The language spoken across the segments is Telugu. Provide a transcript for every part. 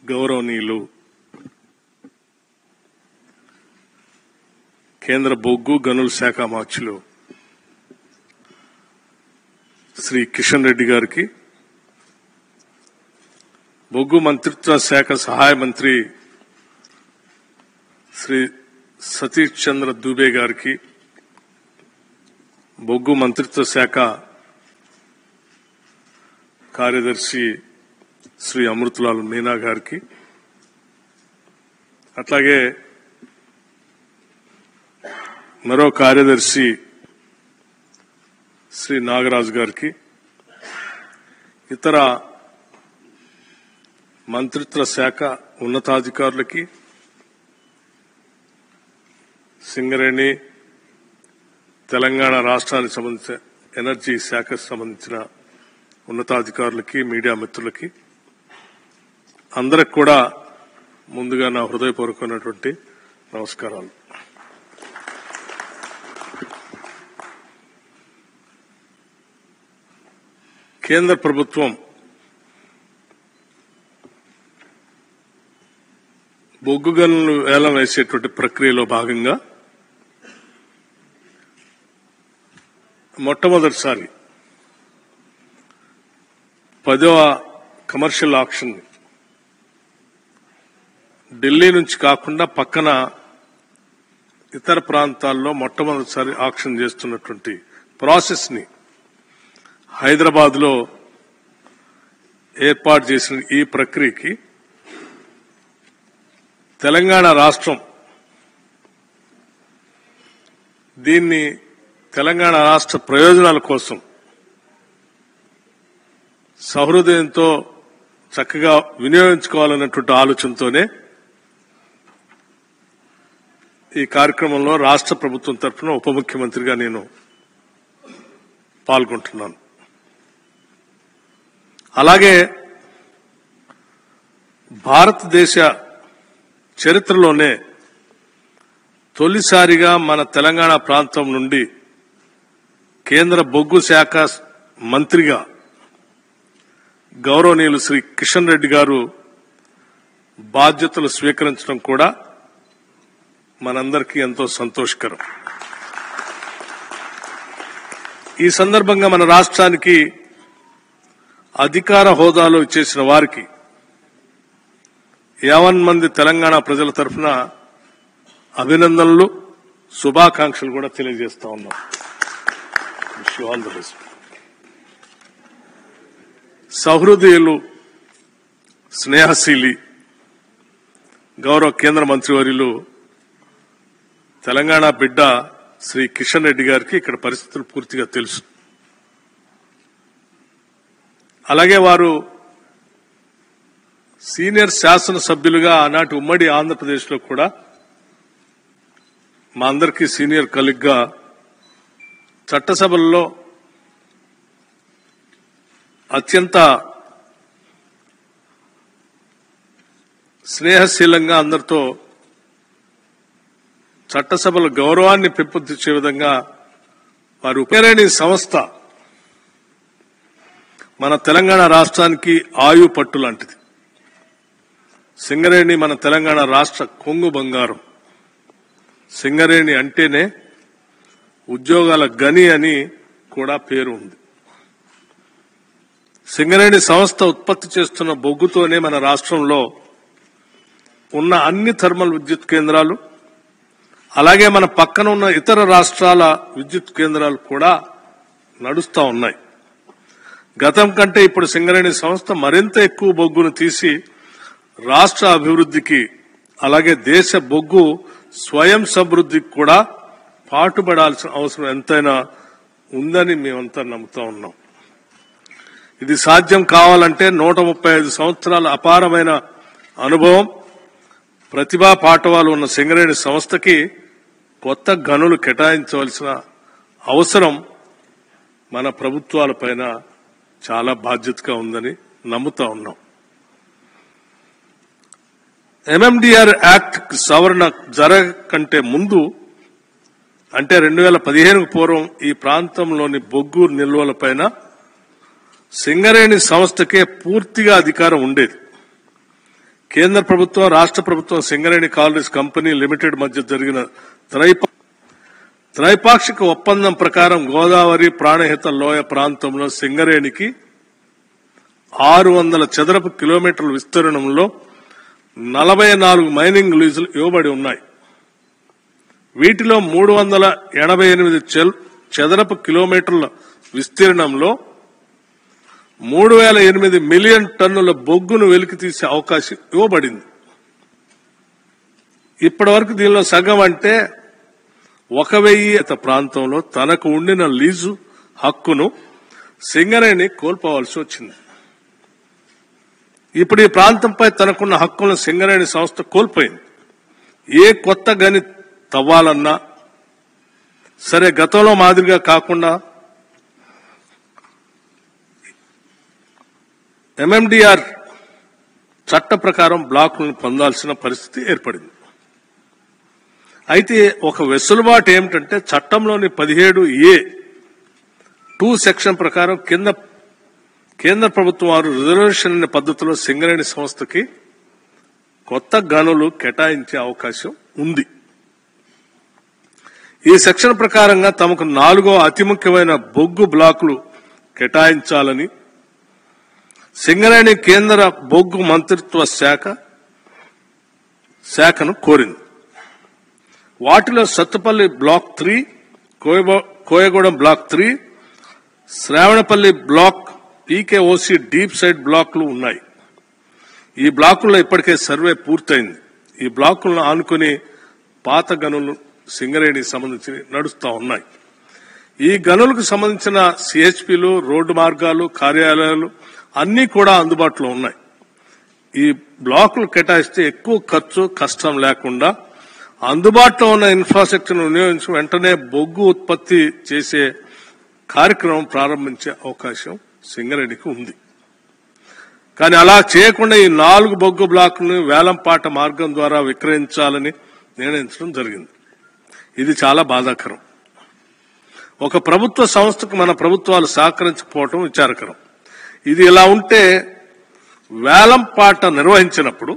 గౌరవనీయులు కేంద్ర బొగ్గు గనుల శాఖ మంత్రులు శ్రీ కిషన్ రెడ్డి గారికి, బొగ్గు మంత్రిత్వ శాఖ సహాయ మంత్రి శ్రీ సతీష్ చంద్ర దూబే గారికి, బొగ్గు మంత్రిత్వ శాఖ కార్యదర్శి శ్రీ అమృతలాల్ మీనా గారికి, అట్లాగే మరో కార్యదర్శి శ్రీ నాగరాజు గారికి, ఇతర మంత్రిత్వ శాఖ ఉన్నతాధికారులకి, సింగరేణి తెలంగాణ రాష్ట్రానికి సంబంధించిన ఎనర్జీ శాఖకు సంబంధించిన ఉన్నతాధికారులకి, మీడియా మిత్రులకి అందరికి కూడా ముందుగా నా హృదయపూర్వకమైనటువంటి నమస్కారాలు. కేంద్ర ప్రభుత్వం బొగ్గు గనులను వేలం వేసేటువంటి ప్రక్రియలో భాగంగా మొట్టమొదటిసారి 10వ కమర్షియల్ ఆక్షన్ ఢిల్లీ నుంచి కాకుండా పక్కన ఇతర ప్రాంతాల్లో మొట్టమొదటిసారి ఆక్షన్ చేస్తున్నటువంటి ప్రాసెస్ ని హైదరాబాద్ లో ఏర్పాటు చేసిన ఈ ప్రక్రియకి తెలంగాణ రాష్ట్రం దీన్ని తెలంగాణ రాష్ట్ర ప్రయోజనాల కోసం సహృదయంతో చక్కగా వినియోగించుకోవాలన్నటువంటి ఆలోచనతోనే ఈ కార్యక్రమంలో రాష్ట్ర ప్రభుత్వం తరఫున ఉప ముఖ్యమంత్రిగా నేను పాల్గొంటున్నాను. అలాగే భారతదేశ చరిత్రలోనే తొలిసారిగా మన తెలంగాణ ప్రాంతం నుండి కేంద్ర బొగ్గు శాఖ మంత్రిగా గౌరవనీయులు శ్రీ కిషన్ రెడ్డి గారు బాధ్యతలు స్వీకరించడం కూడా మనందరికీ ఎంతో సంతోషకరం. ఈ సందర్భంగా మన రాష్ట్రానికి అధికార హోదాలో ఇచ్చేసిన వారికి 50 మంది తెలంగాణ ప్రజల తరఫున అభినందనలు, శుభాకాంక్షలు కూడా తెలియజేస్తా ఉన్నాం. Wish you all the best. సహృదయులు, స్నేహశీలి గౌరవ కేంద్ర మంత్రివర్యులు తెలంగాణ బిడ్డ శ్రీ కిషన్ రెడ్డి గారికి ఇక్కడ పరిస్థితులు పూర్తిగా తెలుసు. అలాగే వారు సీనియర్ శాసనసభ్యులుగా ఆనాటి ఉమ్మడి ఆంధ్రప్రదేశ్లో కూడా మా అందరికీ సీనియర్ కలీగ్గా చట్టసభల్లో అత్యంత స్నేహశీలంగా అందరితో చట్టసభల గౌరవాన్ని పెంపొందించే విధంగా వారు సింగరేణి సంస్థ మన తెలంగాణ రాష్ట్రానికి ఆయు పట్టు లాంటిది. సింగరేణి మన తెలంగాణ రాష్ట్ర కొంగు బంగారం. సింగరేణి అంటేనే ఉద్యోగాల గని అని కూడా పేరు ఉంది. సింగరేణి సంస్థ ఉత్పత్తి చేస్తున్న బొగ్గుతోనే మన రాష్ట్రంలో ఉన్న అన్ని థర్మల్ విద్యుత్ కేంద్రాలు, అలాగే మన పక్కన ఉన్న ఇతర రాష్ట్రాల విద్యుత్ కేంద్రాలు కూడా నడుస్తూ ఉన్నాయి. గతం కంటే ఇప్పుడు సింగరేణి సంస్థ మరింత ఎక్కువ బొగ్గును తీసి రాష్ట్ర అభివృద్ధికి, అలాగే దేశ బొగ్గు స్వయం సమృద్ధికి కూడా పాటుపడాల్సిన అవసరం ఎంతైనా ఉందని మేమంతా నమ్ముతా ఉన్నాం. ఇది సాధ్యం కావాలంటే 135 సంవత్సరాల అపారమైన అనుభవం, ప్రతిభా పాఠవాలు ఉన్న సింగరేణి సంస్థకి కొత్త గనులు కేటాయించవలసిన అవసరం మన ప్రభుత్వాలపైన చాలా బాధ్యతగా ఉందని నమ్ముతా ఉన్నాం. ఎంఎండిఆర్ యాక్ట్ సవరణ జరగకంటే ముందు, అంటే 2015కు పూర్వం ఈ ప్రాంతంలోని బొగ్గు నిల్వలపైన సింగరేణి సంస్థకే పూర్తిగా అధికారం ఉండేది. కేంద్ర ప్రభుత్వం, రాష్ట్ర ప్రభుత్వం సింగరేణి కాలరీస్ కంపెనీ లిమిటెడ్ మధ్య జరిగిన త్రైపాక్షిక ఒప్పందం ప్రకారం గోదావరి ప్రాణహిత లోయ ప్రాంతంలో సింగరేణికి 600 చదరపు కిలోమీటర్ల విస్తీర్ణంలో 44 మైనింగ్ లీజులు ఇవ్వబడి ఉన్నాయి. వీటిలో 388 చదరపు కిలోమీటర్ల విస్తీర్ణంలో 3008 మిలియన్ టన్నుల బొగ్గును వెలికితీసే అవకాశం ఇవ్వబడింది. ఇప్పటి వరకు దీనిలో సగం అంటే 1000 ప్రాంతంలో తనకు ఉండిన లీజు హక్కును సింగరేణి కోల్పోవాల్సి వచ్చింది. ఇప్పుడు ఈ ప్రాంతంపై తనకున్న హక్కులను సింగరేణి సంస్థ కోల్పోయింది. ఏ కొత్త గని తవ్వాలన్నా సరే గతంలో మాదిరిగా కాకుండా ఎంఎండిఆర్ చట్ట ప్రకారం బ్లాకులను పొందాల్సిన పరిస్థితి ఏర్పడింది. అయితే ఒక వెసులుబాటు ఏమిటంటే చట్టంలోని 17A(2) సెక్షన్ ప్రకారం కేంద్ర ప్రభుత్వం వారు రిజర్వేషన్ అనే పద్ధతిలో సింగరేణి సంస్థకి కొత్త గనులు కేటాయించే అవకాశం ఉంది. ఈ సెక్షన్ ప్రకారంగా తమకు 4వ అతి ముఖ్యమైన బొగ్గు బ్లాకులు కేటాయించాలని సింగరేణి కేంద్ర బొగ్గు మంత్రిత్వ శాఖను కోరింది. వాటిలో Sattupalli block 3, Koyagudem block 3, Shravanapalli block, PKOC deep side బ్లాక్లు ఉన్నాయి. ఈ బ్లాకుల్లో ఇప్పటికే సర్వే పూర్తయింది. ఈ బ్లాకులను ఆనుకుని పాత గనులు సింగరేణికి సంబంధించి నడుస్తూ ఉన్నాయి. ఈ గనులకు సంబంధించిన CHPలు, రోడ్డు మార్గాలు, కార్యాలయాలు అన్నీ కూడా అందుబాటులో ఉన్నాయి. ఈ బ్లాకులు కేటాయిస్తే ఎక్కువ ఖర్చు, కష్టం లేకుండా అందుబాటులో ఉన్న ఇన్ఫ్రాస్ట్రక్చర్ను వినియోగించి వెంటనే బొగ్గు ఉత్పత్తి చేసే కార్యక్రమం ప్రారంభించే అవకాశం సింగరేణికి ఉంది. కానీ అలా చేయకుండా ఈ 4 బొగ్గు బ్లాకులను వేలంపాట మార్గం ద్వారా విక్రయించాలని నిర్ణయించడం జరిగింది. ఇది చాలా బాధాకరం. ఒక ప్రభుత్వ సంస్థకు మన ప్రభుత్వాలు సహకరించకపోవడం విచారకరం. ఇది ఇలా ఉంటే వేలంపాట నిర్వహించినప్పుడు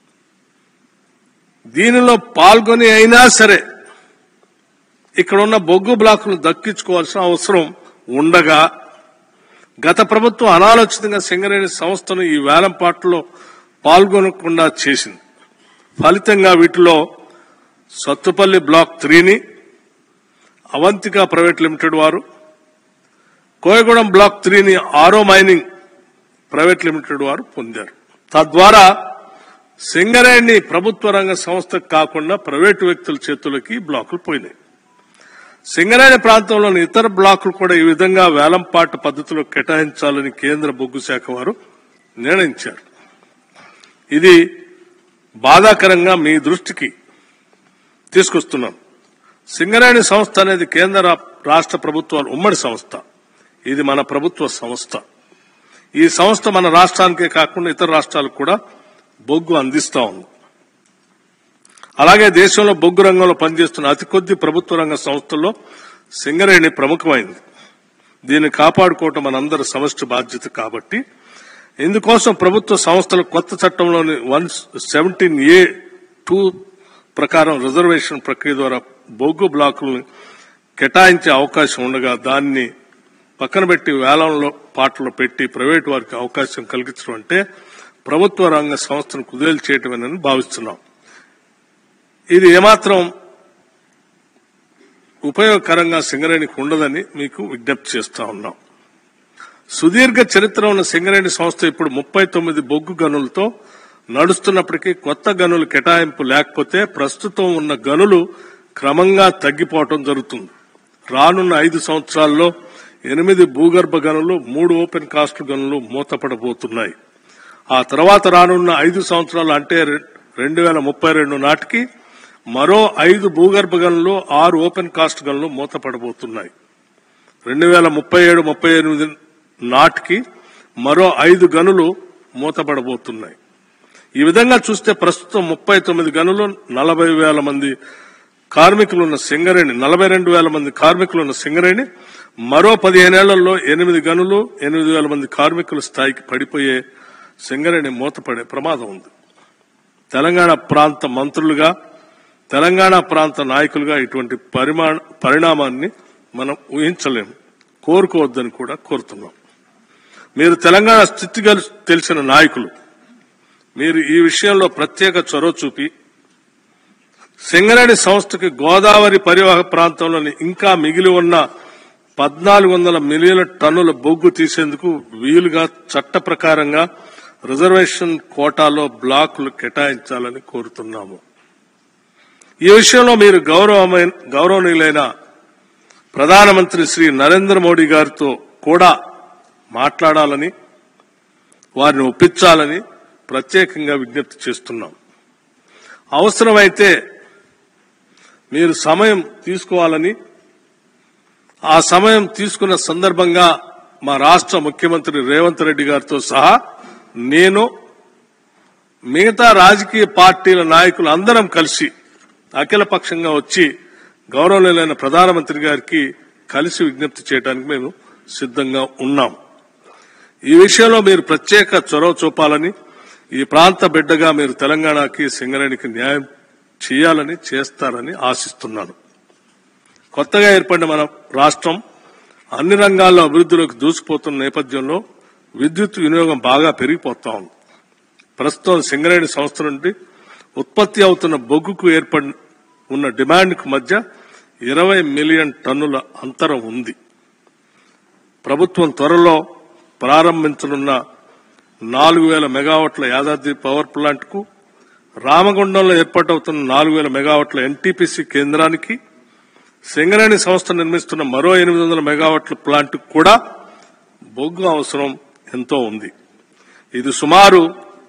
దీనిలో పాల్గొని అయినా సరే ఇక్కడ ఉన్న బొగ్గు బ్లాకులను దక్కించుకోవాల్సిన అవసరం ఉండగా గత ప్రభుత్వం అనాలోచితంగా సింగరేణి సంస్థను ఈ వేలంపాటలో పాల్గొనకుండా చేసింది. ఫలితంగా వీటిలో సత్తుపల్లి బ్లాక్ 3ని అవంతిక ప్రైవేట్ లిమిటెడ్ వారు, కోయగూడెం బ్లాక్ 3ని ఆరో మైనింగ్ ప్రైవేట్ లిమిటెడ్ వారు పొందారు. తద్వారా సింగరేణి ప్రభుత్వ రంగ సంస్థకు కాకుండా ప్రైవేటు వ్యక్తుల చేతులకి బ్లాకులు పోయినాయి. సింగరేణి ప్రాంతంలోని ఇతర బ్లాకులు కూడా ఈ విధంగా వేలంపాట పద్ధతిలో కేటాయించాలని కేంద్ర బొగ్గు శాఖ వారు నిర్ణయించారు. ఇది బాధాకరంగా మీ దృష్టికి తీసుకొస్తున్నాం. సింగరేణి సంస్థ అనేది కేంద్ర రాష్ట్ర ప్రభుత్వాల ఉమ్మడి సంస్థ. ఇది మన ప్రభుత్వ సంస్థ. ఈ సంస్థ మన రాష్ట్రానికే కాకుండా ఇతర రాష్ట్రాలకు కూడా బొగ్గు అందిస్తా ఉంది. అలాగే దేశంలో బొగ్గు రంగంలో పనిచేస్తున్న అతి కొద్ది ప్రభుత్వ రంగ సంస్థల్లో సింగరేణి ప్రముఖమైంది. దీన్ని కాపాడుకోవటం మనందరి సమష్టి బాధ్యత. కాబట్టి ఇందుకోసం ప్రభుత్వ సంస్థల కొత్త చట్టంలోని 117A(2) ప్రకారం రిజర్వేషన్ ప్రక్రియ ద్వారా బొగ్గు బ్లాకులను కేటాయించే అవకాశం ఉండగా దాన్ని పక్కన పెట్టి వేలంలో పాటలో పెట్టి ప్రైవేటు వారికి అవకాశం కలిగించడం అంటే ప్రభుత్వ రంగ సంస్థను కుదేలు చేయటమేనని భావిస్తున్నాం. ఇది ఏమాత్రం ఉపయోగకరంగా సింగరేణికి ఉండదని మీకు విజ్ఞప్తి చేస్తా ఉన్నాం. సుదీర్ఘ చరిత్ర ఉన్న సింగరేణి సంస్థ ఇప్పుడు 39 బొగ్గు గనులతో నడుస్తున్నప్పటికీ కొత్త గనులు కేటాయింపు లేకపోతే ప్రస్తుతం ఉన్న గనులు క్రమంగా తగ్గిపోవటం జరుగుతుంది. రానున్న 5 సంవత్సరాల్లో 8 భూగర్భ గనులు, 3 ఓపెన్ కాస్ట్ గనులు మూతపడబోతున్నాయి. ఆ తర్వాత రానున్న 5 సంవత్సరాలు అంటే 2032 నాటికి మరో 5 భూగర్భ గనులు, 6 ఓపెన్ కాస్ట్ గనులు మూతపడబోతున్నాయి. 2037-38 నాటికి మరో 5 గనులు మూతపడబోతున్నాయి. ఈ విధంగా చూస్తే ప్రస్తుతం 39 గనులు, 40,000 మంది కార్మికులున్న సింగరేణి, 42,000 మంది కార్మికులున్న సింగరేణి మరో 15 ఏళ్లలో 8 గనులు, 8,000 మంది కార్మికుల స్థాయికి పడిపోయే సింగరేణి మూతపడే ప్రమాదం ఉంది. తెలంగాణ ప్రాంత మంత్రులుగా, తెలంగాణ ప్రాంత నాయకులుగా ఇటువంటి పరిణామాన్ని మనం ఊహించలేము, కోరుకోవద్దని కూడా కోరుతున్నాం. మీరు తెలంగాణ స్థితిగతులు తెలిసిన నాయకులు, మీరు ఈ విషయంలో ప్రత్యేక చొరవ చూపి సింగరేణి సంస్థకి గోదావరి పరివాహక ప్రాంతంలోని ఇంకా మిగిలి ఉన్న 1400 మిలియన్ల టన్నుల బొగ్గు తీసేందుకు వీలుగా చట్ట ప్రకారంగా రిజర్వేషన్ కోటాలో బ్లాకులు కేటాయించాలని కోరుతున్నాము. ఈ విషయంలో మీరు గౌరవనీయులైన ప్రధానమంత్రి శ్రీ నరేంద్ర మోడీ గారితో కూడా మాట్లాడాలని, వారిని ఒప్పించాలని ప్రత్యేకంగా విజ్ఞప్తి చేస్తున్నాం. అవసరమైతే మీరు సమయం తీసుకోవాలని, ఆ సమయం తీసుకున్న సందర్భంగా మా రాష్ట్ర ముఖ్యమంత్రి రేవంత్ రెడ్డి గారితో సహా నేను, మిగతా రాజకీయ పార్టీల నాయకులు అందరం కలిసి అఖిలపక్షంగా వచ్చి గౌరవనీయులైన ప్రధానమంత్రి గారికి కలిసి విజ్ఞప్తి చేయడానికి మేము సిద్ధంగా ఉన్నాం. ఈ విషయంలో మీరు ప్రత్యేక చొరవ చూపాలని, ఈ ప్రాంత బిడ్డగా మీరు తెలంగాణకి, సింగరేణికి న్యాయం చేయాలని, చేస్తారని ఆశిస్తున్నాను. కొత్తగా ఏర్పడిన మన రాష్ట్రం అన్ని రంగాల్లో అభివృద్ధిలోకి దూసుకుపోతున్న నేపథ్యంలో విద్యుత్ వినియోగం బాగా పెరిగిపోతా ఉంది. ప్రస్తుతం సింగరేణి సంస్థ నుండి ఉత్పత్తి అవుతున్న బొగ్గుకు ఏర్పడి ఉన్న డిమాండ్కు మధ్య 20 మిలియన్ టన్నుల అంతరం ఉంది. ప్రభుత్వం త్వరలో ప్రారంభించనున్న 4000 మెగావాట్ల యాదాద్రి పవర్ ప్లాంట్ కు, రామగుండంలో ఏర్పాటవుతున్న 4000 మెగావాట్ల ఎన్టీపీసీ కేంద్రానికి, సింగరేణి సంస్థ నిర్మిస్తున్న మరో 800 మెగావాట్ల ప్లాంట్ కూడా బొగ్గు అవసరం ఎంతో ఉంది. ఇది సుమారు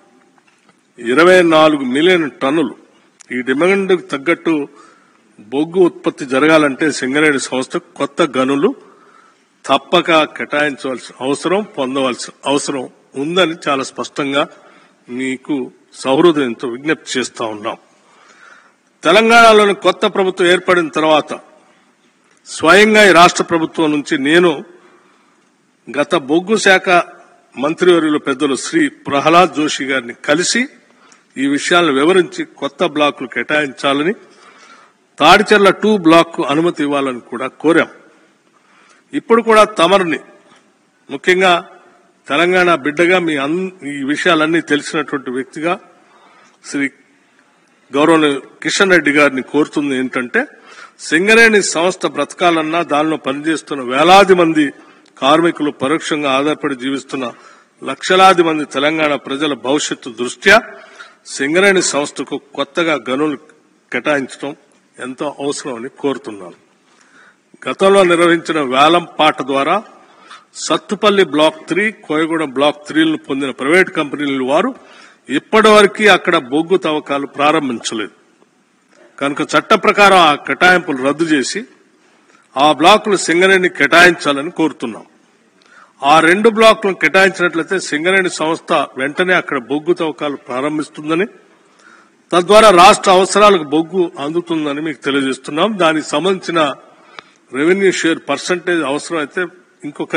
24 మిలియన్ టన్నులు. ఈ డిమాండ్కు తగ్గట్టు బొగ్గు ఉత్పత్తి జరగాలంటే సింగరేణి సంస్థ కొత్త గనులు తప్పక కేటాయించవలసిన అవసరం, పొందవలసిన అవసరం ఉందని చాలా స్పష్టంగా మీకు సహృదయంతో విజ్ఞప్తి చేస్తా ఉన్నాం. తెలంగాణలోని కొత్త ప్రభుత్వం ఏర్పడిన తర్వాత స్వయంగా ఈ రాష్ట్ర ప్రభుత్వం నుంచి నేను గత బొగ్గు శాఖ మంత్రివర్యులు పెద్దలు శ్రీ ప్రహ్లాద్ జోషి గారిని కలిసి ఈ విషయాలను వివరించి కొత్త బ్లాకులు కేటాయించాలని, తాడిచెర్ల 2 బ్లాక్ అనుమతి ఇవ్వాలని కూడా కోరాం. ఇప్పుడు కూడా తమరిని, ముఖ్యంగా తెలంగాణ బిడ్డగా ఈ విషయాలన్నీ తెలిసినటువంటి వ్యక్తిగా శ్రీ గౌరవనీయ కిషన్ రెడ్డి గారిని కోరుతుంది ఏంటంటే, సింగరేణి సంస్థ బ్రతకాలన్నా, దానిలో పనిచేస్తున్న వేలాది మంది కార్మికులు, పరోక్షంగా ఆధారపడి జీవిస్తున్న లక్షలాది మంది తెలంగాణ ప్రజల భవిష్యత్తు దృష్ట్యా సింగరేణి సంస్థకు కొత్తగా గనులు కేటాయించడం ఎంతో అవసరమని కోరుతున్నాను. గతంలో నిర్వహించిన వేలం పాట ద్వారా సత్తుపల్లి బ్లాక్ 3, కోయగూడెం బ్లాక్ 3లను పొందిన ప్రైవేట్ కంపెనీల వారు ఇప్పటి వరకు అక్కడ బొగ్గు తవ్వకాలు ప్రారంభించలేదు. కనుక చట్ట ప్రకారం ఆ కేటాయింపులు రద్దు చేసి ఆ బ్లాకులు సింగరేణి కేటాయించాలని కోరుతున్నాం. ఆ 2 బ్లాకులను కేటాయించినట్లయితే సింగరేణి సంస్థ వెంటనే అక్కడ బొగ్గు తవ్వకాలు ప్రారంభిస్తుందని, తద్వారా రాష్ట్ర అవసరాలకు బొగ్గు అందుతుందని మీకు తెలియజేస్తున్నాం. దానికి సంబంధించిన రెవెన్యూ షేర్ పర్సంటేజ్ అవసరమైతే ఇంకొక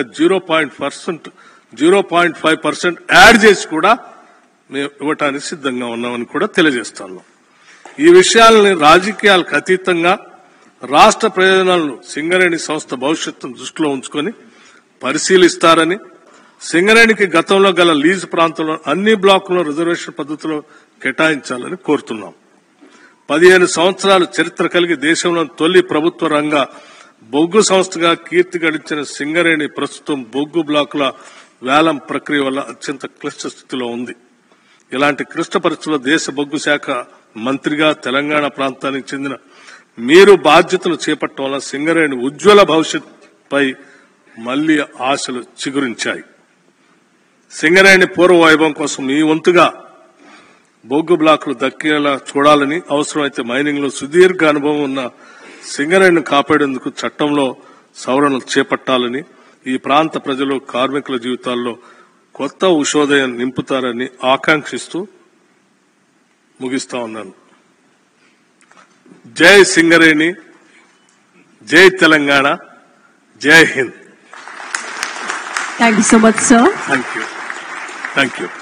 0.5% యాడ్ చేసి కూడా మేము ఇవ్వటానికి సిద్ధంగా ఉన్నామని కూడా తెలియజేస్తాను. ఈ విషయాలని రాజకీయాలకు అతీతంగా రాష్ట్ర ప్రయోజనాలను, సింగరేణి సంస్థ భవిష్యత్తును దృష్టిలో ఉంచుకొని పరిశీలిస్తారని, సింగరేణికి గతంలో గల లీజు ప్రాంతంలో అన్ని బ్లాకులను రిజర్వేషన్ పద్ధతిలో కేటాయించాలని కోరుతున్నాం. 15 సంవత్సరాల చరిత్ర కలిగి దేశంలోని తొలి ప్రభుత్వ రంగ బొగ్గు సంస్థగా కీర్తి గడించిన సింగరేణి ప్రస్తుతం బొగ్గు బ్లాకుల వేలం ప్రక్రియ వల్ల అత్యంత క్లిష్ట స్థితిలో ఉంది. ఇలాంటి క్లిష్ట పరిస్థితుల్లో దేశ బొగ్గు శాఖ మంత్రిగా తెలంగాణ ప్రాంతానికి చెందిన మీరు బాధ్యతలు చేపట్టడం వల్ల సింగరేణి ఉజ్వల భవిష్యత్తుపై మళ్లీ ఆశలు చిగురించాయి. సింగరేణి పూర్వ వైభవం కోసం మీ వంతుగా బొగ్గు బ్లాకులు దక్కేలా చూడాలని, అవసరమైతే మైనింగ్ లో సుదీర్ఘ అనుభవం ఉన్న సింగరేణిని కాపాడేందుకు చట్టంలో సవరణలు చేపట్టాలని, ఈ ప్రాంత ప్రజలు, కార్మికుల జీవితాల్లో కొత్త ఉషోదయం నింపుతారని ఆకాంక్షిస్తూ ముగిస్తా ఉన్నాను. జై సింగరేణి, జై తెలంగాణ, జై Hind. Thank you so much, sir. Thank you.